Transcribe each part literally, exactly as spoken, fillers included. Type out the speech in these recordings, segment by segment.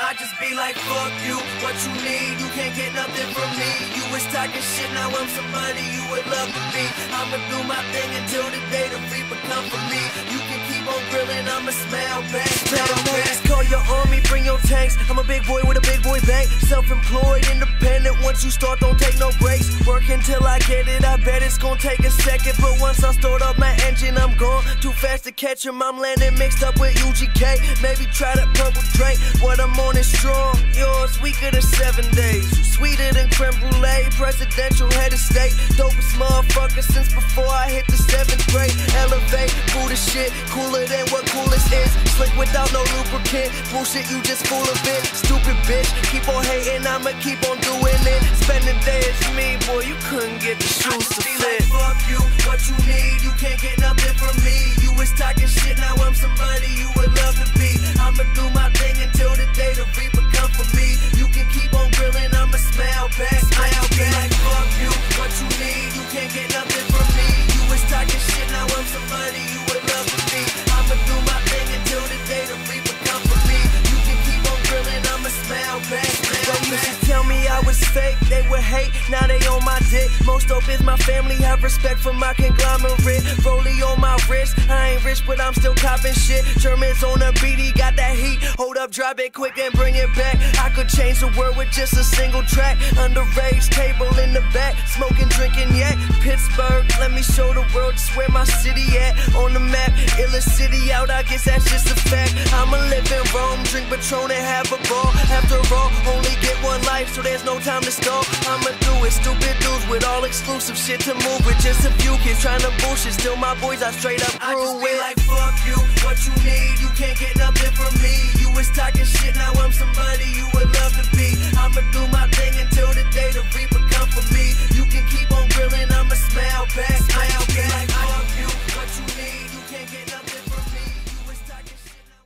I just be like, fuck you, what you need, you can't get nothing from me. You was talking shit, now I'm somebody you would love to be. I'ma do my thing until the day the reaper come for me. You can keep on grilling, I'ma smell back, smell back. Call your army, bring your tanks. I'm a big boy with a big boy bank. Self-employed, independent, once you start, don't take no breaks. Work until I get it, I bet it's gonna take a second. But once I start up my engine, I'm gone. Too fast to catch him, I'm landing mixed up with U G K. Maybe try that purple drink, what I'm on is strong. Yours weaker than seven days. Sweeter than creme brulee, presidential head of state. Dopest motherfucker since before I hit the seventh grade. Elevate, Buddha shit, cooler than what coolest is. Slick without no lubricant, bullshit you just full of it. Stupid bitch, keep on hating, I'ma keep on doing it. Spending days for me, boy, you couldn't get the shoes to fit. Like, fuck you, what you need, you can't get nothing from me. You was talking shit, now I'm somebody you would love to be. I'ma do my thing until the day the reaper come for me. You can keep on grilling, I'ma smell back, smell back. Like, fuck you, what you need, you can't get nothing from me. You was talking shit, now I'm somebody you would love to be. I'ma do my thing until the day the reaper come for me. You can keep on grilling, I'ma smell back, smell back. They used to tell me I was fake, they would hate, now they on my dick. Most dope is my family, have respect for my conglomerate. Rollie on my wrist, I ain't rich but I'm still copping shit. Germans on the beat, he got that heat. Hold up, drop it quick and bring it back. I could change the world with just a single track. Underage table in the back, smoking, drinking yet. Pittsburgh, let me show the world just where my city at. On the map, illest city out, I guess that's just a fact. I'ma live in Rome, drink Patron and have a ball. After all, only get one life, so there's no time to stall. I'ma do it, stupid dudes with all exclusive shit to move with. Just a few kids trying to bullshit, still my boys I straight up grew with. I just be like, fuck you, what you need, you can't get nothing from me. You was talking shit, now I'm somebody you would love to be. I'ma do my thing until the day the reaper come for me. You can keep on grilling, I'ma smell back, smell back. Like, fuck you, what you need, you can't get nothing from me. You was talking shit, now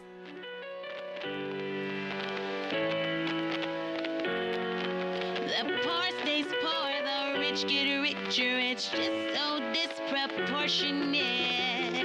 the poor stays poor, the rich get richer. It's just so disproportionate.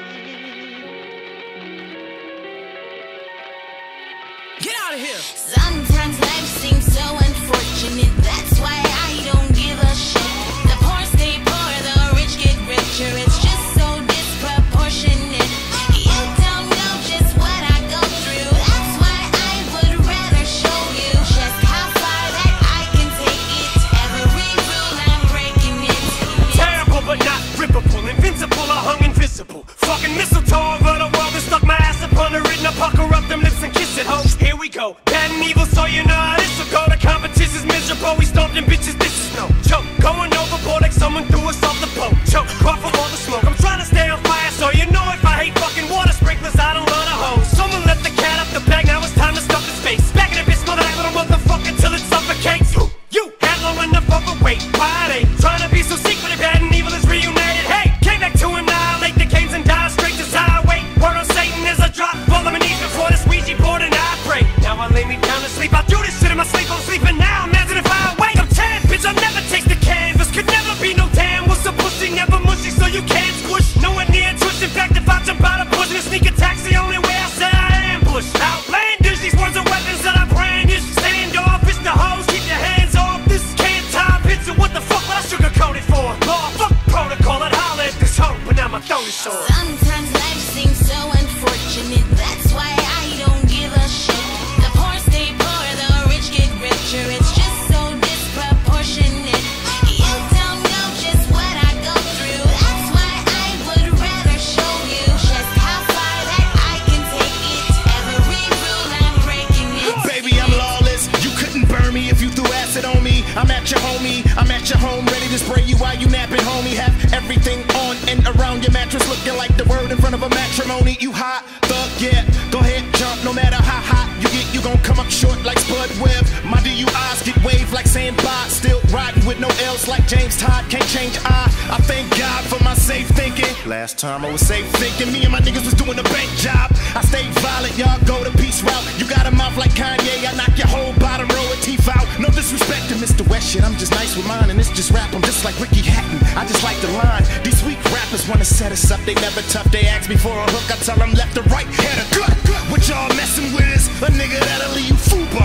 get out of here! Sometimes life seems so unfortunate, that's why I don't give a shit. The poor stay poor, the rich get richer. It's just so disproportionate. You don't know just what I go through, that's why I would rather show you just how far that I can take it. Every rule I'm breaking it. Terrible but not rippable, invincible or hung invisible. Fucking mistletoe over the world and stuck my ass upon the written. I pucker up them lips and kiss it, ho. Here we go, bad and evil, so you know how this'll go. The competition's miserable, we stomped them bitches, this is no joke. Going overboard like someone threw us off the boat. Choke, cough from all the smoke. I'm trying to stay on fire, so you know if I hate fucking water sprinklers, I don't run a hose. Someone let the cat out the bag, now it's time to stuff his face. Back in the bitch, mother, that little motherfucker till it suffocates. Who? You had long enough of a wait. Why they trying to be so secret if bad and evil is reunited? Hey, came back to annihilate the games and die straight to highway. Word on Satan is a drop, fall on my knees before this Ouija board and I pray. Now I lay me down to sleep, I do this shit in my sleep, I'm sleeping now. Imagine if I wake up ten, bitch, I'll never taste the canvas. Could never be no damn, what's a pussy, never mushy, so you can't squish. Nowhere near twist, in fact, if I jump out of bush, and sneak attack's the only way I say I ambush. Outlandish, these words are weapons that I brandish. Stand off, it's the hose, keep your hands off. This can't tie pizza, what the fuck would I sugarcoat it for? Law, fuck protocol, I'd holler at this hoe, but now my throat is sore. Sometimes life seems so unfortunate, that's why I don't give a shit. The poor stay poor, the rich get richer. It's just so disproportionate. You don't know just what I go through, that's why I would rather show you just how far that I can take it. Every rule I'm breaking it. Baby, I'm lawless, you couldn't burn me if you threw acid on me. I'm at your homie, I'm at your home, ready to spray you while you napping, homie. Have everything on and around your mattress, looking like the word in front of a matrimony. You hot, thug, yeah, go ahead, jump, no matter how hot you get, you gon' come up short like Spud Webb. My D U Is get waved like sandbar, still riding with no L's like James Todd, can't change I. I thank God for my safe thinking. Last time I was safe thinking, me and my niggas was doing a bank job. I stayed violent, y'all go the peace route. You got a mouth like Kanye, I knock your whole bottom row of teeth out. No disrespect to Mister West shit, I'm just nice with mine, and it's just rap, I'm just like Ricky Hatton. I just like the line, these weak rappers wanna set us up, they never tough. They ask me for a hook, I tell them left or right, head or gut. What y'all messing with is a nigga that'll leave you food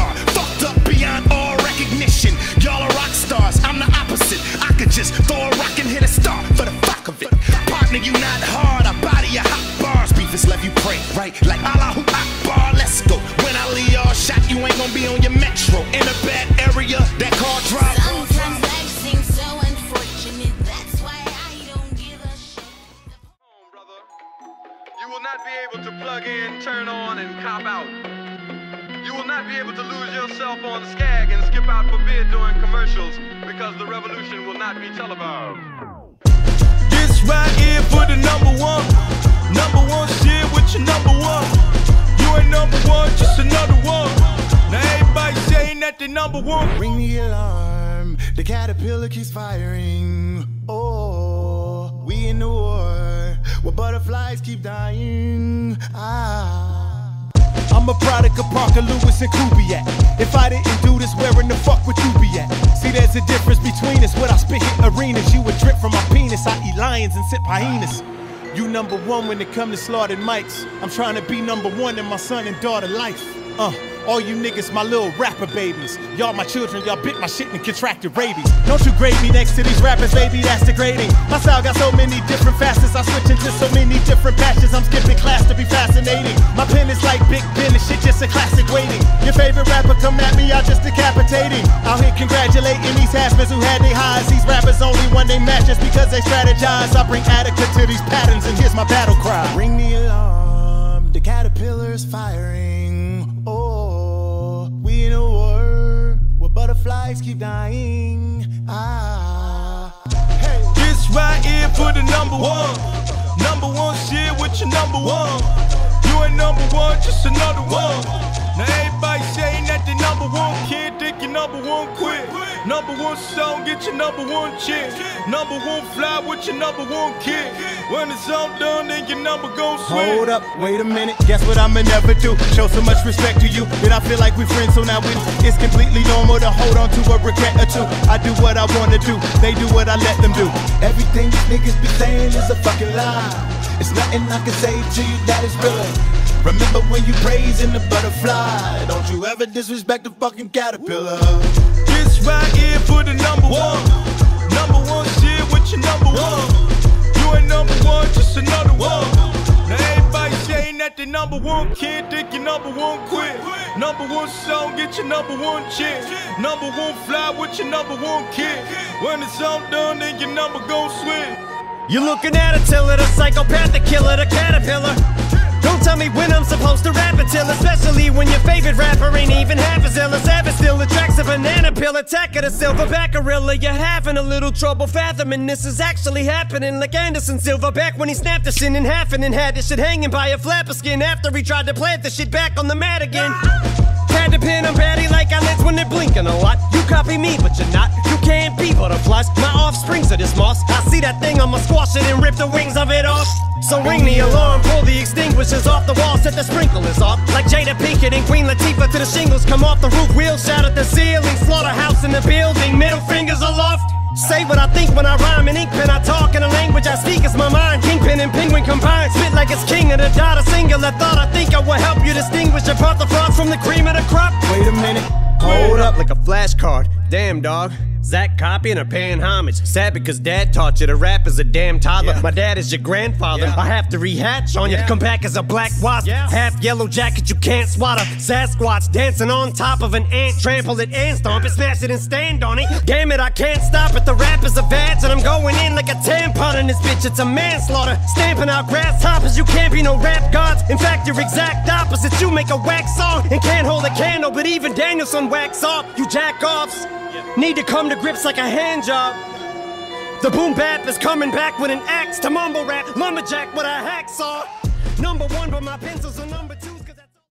right, like Allahu Akbar, let's go. When I leave y'all shot, you ain't gonna be on your metro. In a bad area, that car drive. Sometimes life seems so unfortunate, that's why I don't give a shit. Brother, you will not be able to plug in, turn on, and cop out. You will not be able to lose yourself on Skag and skip out for bid during commercials because the revolution will not be televised. This right here for the number one. Number one shit with your number one. You ain't number one, just another one. Now everybody saying that they number one. Ring the alarm, the caterpillar keeps firing. Oh, we in the war, where butterflies keep dying. Ah. I'm a product of Parker Lewis and Kubiak. If I didn't do this, where in the fuck would you be at? See, there's a difference between us. What I spit hit arenas, you would drip from my penis. I eat lions and sip hyenas. You number one when it come to slaughtered mics. I'm trying to be number one in my son and daughter life. Uh, all you niggas, my little rapper babies. Y'all my children, y'all bit my shit and contracted rabies. Don't you grade me next to these rappers, baby, that's degrading. My style got so many different facets, I switch into so many different patches. I'm skipping class to be fascinating. My pen is like Big Ben, this shit just a classic waiting. Your favorite rapper come at me, I just decapitating. Out here congratulating these haspers who had their highs. These rappers only when they match just because they strategize. I bring adequate to these patterns and here's my battle cry. Ring the alarm, the caterpillar's firing. Oh, we in a war where butterflies keep dying. Ah, hey. This right here for the number one. Number one shit with your number one. You ain't number one, just another one. Now everybody saying that they number one, kid, think you number one, quit. Number one song, get your number one chick. Number one fly with your number one kid. When it's all done, then your number gon' swing. Hold up, wait a minute, guess what I'ma never do? Show so much respect to you that I feel like we friends, so now we, it's completely normal to hold on to a regret or two. I do what I wanna do, they do what I let them do. Everything these niggas be saying is a fucking lie. It's nothing I can say to you that is real. Remember when you praising the butterfly, don't you ever disrespect the fucking caterpillar. This right here for the number one. Number one shit with your number one. You ain't number one, just another one. Now everybody saying that they number one, kid, think you number one, quit. Number one song, get your number one chick. Number one fly with your number one kid. When it's all done, then your number gon' swing. You're looking at Attila, the psychopath, the killer, the caterpillar. Don't tell me when I'm supposed to rap until, especially when your favorite rapper ain't even half as ill as ever. Still attracts a banana peel, attack of the silverback gorilla. You're having a little trouble fathoming this is actually happening. Like Anderson Silverback when he snapped the shit in half and then had this shit hanging by a flap of skin after he tried to plant the shit back on the mat again. Had to pin them batty like eyelids when they're blinking a lot. You copy me, but you're not. You can't be butterflies. My offsprings are this moss. I see that thing, I'ma squash it and rip the wings of it off. So ring the alarm, pull the extinguishers off the wall, set the sprinklers off. Like Jada Pinkett and Queen Latifah till the shingles come off the roof. Wheels shout at the ceiling, slaughterhouse in the building, middle fingers aloft. Say what I think when I rhyme in ink pen. I talk in the language I speak is my mind. Kingpin and penguin combined. Spit like it's king of the dot. A singular thought I think I will help you distinguish apart the frost from the cream of the crop. Wait a minute, Hold up like a flashcard. Damn, dog. Zach copying or paying homage. Sad because dad taught you to rap as a damn toddler. Yeah. My dad is your grandfather. Yeah. I have to rehatch on you. Yeah. Come back as a black wasp. Yeah. Half yellow jacket you can't swatter. Sasquatch dancing on top of an ant. Trample it and stomp it, smash it and stand on it. Damn it, I can't stop it. The rap is a badge and I'm going in like a tampon in this bitch. It's a manslaughter. Stamping out grasshoppers. You can't be no rap gods. In fact, you're exact opposite. You make a wax song and can't hold a candle. But even Danielson wax off. You jack offs. Need to come to grips like a hand job. The boom bap is coming back with an axe to mumble rap. Lumberjack with a hacksaw. Number one, but my pencils are